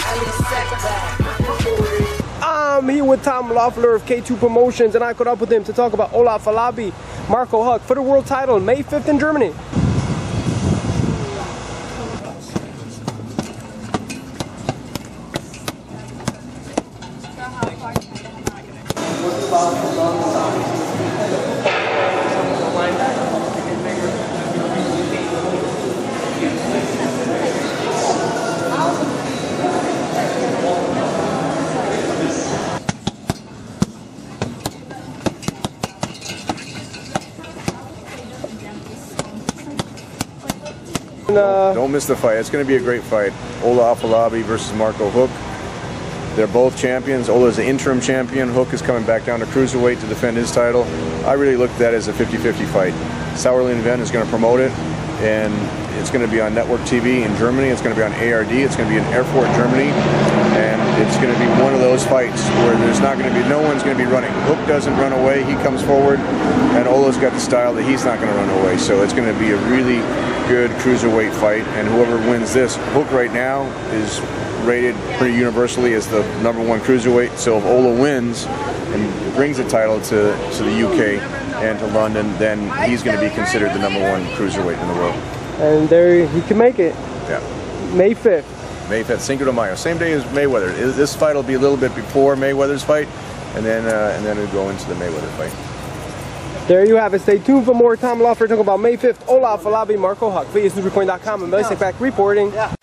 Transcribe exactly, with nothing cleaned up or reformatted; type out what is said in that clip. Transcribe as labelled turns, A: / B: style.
A: I'm here with Tom Loeffler of K two Promotions, and I caught up with him to talk about Olaf Alabi, Marco Huck for the world title May fifth in Germany.
B: Uh, Don't miss the fight. It's going to be a great fight. Olaf Alabi versus Marco Huck. They're both champions. Ola is the interim champion. Huck is coming back down to cruiserweight to defend his title. I really look at that as a fifty fifty fight. Sauerland Event is going to promote it, and it's going to be on Network T V in Germany. It's going to be on A R D. It's going to be in Erfurt, Germany, and it's going to be one of those fights where there's not going to be, no one's going to be running. Huck doesn't run away. He comes forward, and Ola's got the style that he's not going to run away. So it's going to be a really good cruiserweight fight, and whoever wins this, Huck right now is rated pretty universally as the number one cruiserweight. So if Ola wins and brings the title to, to the U K and to London, then he's going to be considered the number one cruiserweight in the world.
A: And there he can make it.
B: Yeah.
A: May fifth.
B: May fifth, Cinco de Mayo, same day as Mayweather. This fight will be a little bit before Mayweather's fight, and then uh, and then it'll go into the Mayweather fight.
A: There you have it. Stay tuned for more. Tom Loeffler talking about May fifth. Olaf Alabi, Marco Huck. V S News Report dot com and Basic Fact reporting. Yeah.